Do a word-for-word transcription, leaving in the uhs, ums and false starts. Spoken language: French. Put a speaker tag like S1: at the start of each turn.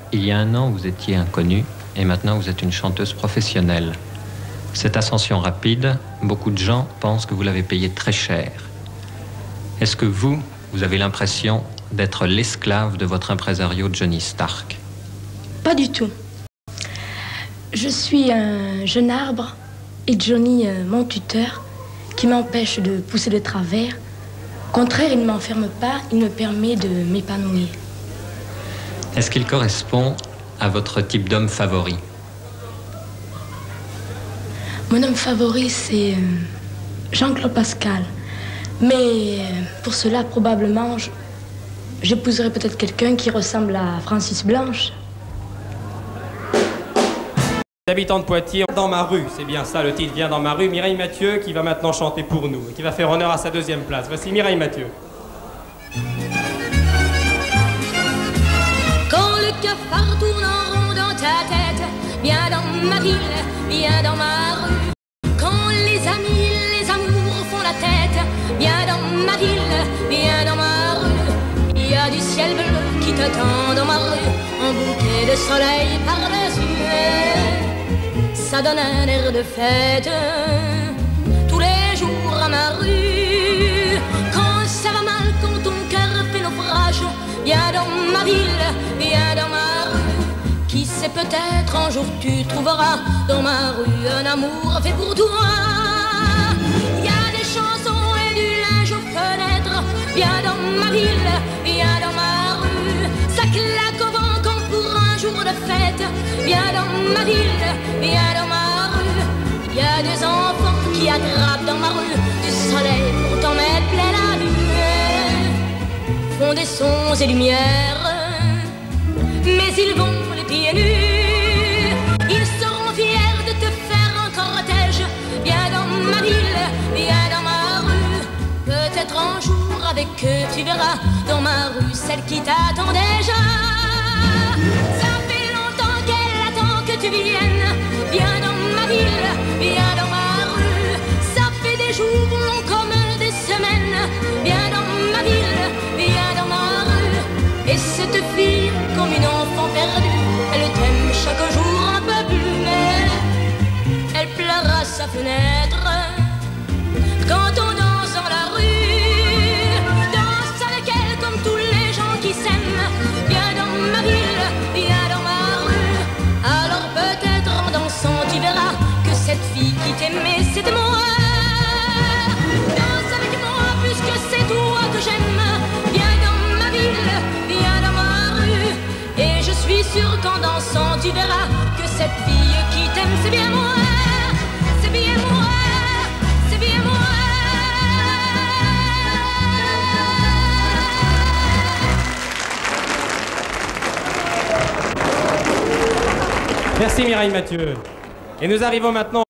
S1: Il y a un an, vous étiez inconnue et maintenant vous êtes une chanteuse professionnelle. Cette ascension rapide, beaucoup de gens pensent que vous l'avez payée très cher. Est-ce que vous, vous avez l'impression d'être l'esclave de votre impresario Johnny Stark?
S2: Pas du tout. Je suis un jeune arbre et Johnny, euh, mon tuteur, qui m'empêche de pousser de travers. Au contraire, il ne m'enferme pas, il me permet de m'épanouir.
S1: Est-ce qu'il correspond à votre type d'homme favori?
S2: Mon homme favori, c'est euh, Jean-Claude Pascal. Mais euh, pour cela, probablement, j'épouserai peut-être quelqu'un qui ressemble à Francis Blanche.
S3: Habitants de Poitiers, dans ma rue, c'est bien ça le titre, vient dans ma rue. Mireille Mathieu qui va maintenant chanter pour nous, qui va faire honneur à sa deuxième place. Voici Mireille Mathieu.
S4: Quand le cafard tourne en rond dans ta tête, viens dans ma ville, viens dans ma rue. Quand les amis, les amours font la tête, viens dans ma ville, viens dans ma rue. Il y a du ciel bleu qui t'attend dans ma rue, un bouquet de soleil par-dessus. Ça donne un air de fête tous les jours à ma rue. Quand ça va mal, quand ton cœur fait naufrage, viens dans ma ville, viens dans ma rue. Qui sait, peut-être un jour tu trouveras dans ma rue un amour fait pour toi. Il y a des chansons et du linge aux fenêtres, viens dans ma ville, viens dans ma rue. Ça claque au vent quand pour un jour de fête, viens dans ma ville, viens dans ma rue. Il y a des enfants qui attrapent dans ma rue du soleil pour t'en mettre plein la vue. Font des sons et lumières, mais ils vont les pieds nus. Ils seront fiers de te faire un cortège, viens dans ma ville, viens dans ma rue. Peut-être un jour avec eux tu verras dans ma rue celle qui t'attend déjà. Ça fait longtemps qu'elle attend que tu viennes, viens dans ma ville, viens dans ma rue. Ça fait des jours longs comme des semaines, viens dans ma ville, viens dans ma rue. Et cette fille comme une enfant perdue, elle t'aime chaque jour un peu plus, mais elle pleure à sa fenêtre quand on danse dans la rue. Danse avec elle comme tous les gens qui s'aiment, viens dans ma ville, viens dans ma rue. Alors peut-être en dansant tu verras que cette fille qui t'aimait c'était moi. Danse avec moi puisque c'est toi que j'aime, viens dans ma ville, viens dans ma rue. Et je suis sûre qu'en dansant tu verras que cette fille qui t'aime c'est bien moi, c'est bien moi, c'est bien moi.
S3: Merci Mireille Mathieu. Et nous arrivons maintenant